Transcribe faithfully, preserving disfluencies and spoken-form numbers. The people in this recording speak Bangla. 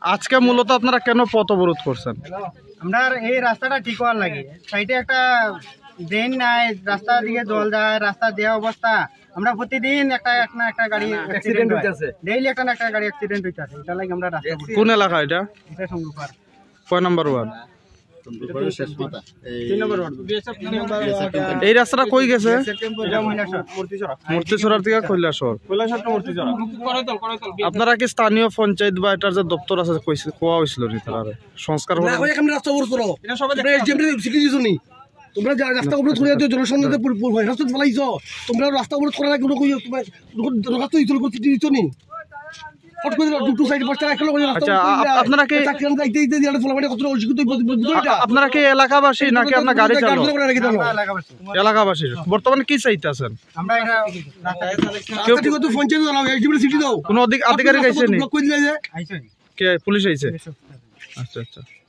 আজকে মূলত আপনারা কেন পথ অবরোধ করছেন? আমরা এই রাস্তাটা ঠিক হওয়ার লাগে, সাইডে একটা ড্রেন নাই, রাস্তার দিকে জল যায়, রাস্তা দেওয়া অবস্থা। আমরা প্রতিদিন একটা একটা একটা গাড়ি অ্যাক্সিডেন্ট হইতাছে, ডেইলি একটা না একটা গাড়ি অ্যাক্সিডেন্ট হইতাছে। এটা লাগে আমরা রাস্তা। কোন এলাকা এটা? এটা সংরক্ষণ কয় নাম্বার ওয়ার্ড? এই রাস্তাটা কই গেছে? মূর্তিচড়ার থেকে কৈলাসর। আপনারা কি স্থানীয় পঞ্চায়েত বা এটার যে দপ্তর আছে কোয়া হয়েছিল নি তারা সংস্কার? তোমরা রাস্তা অবরোধ করে জনসংখ্যা রাস্তা ফেলাইছ, তোমরা রাস্তা অবরোধ করার কোনো দরখাস্ত দিত নি? আপনারা কি এলাকাবাসী নাকি আপনার গাড়ি চালক? এলাকাবাসী। বর্তমানে কি চাইতেছেন? কোন আধিকারিক আইছে? পুলিশ আইছে? আচ্ছা আচ্ছা।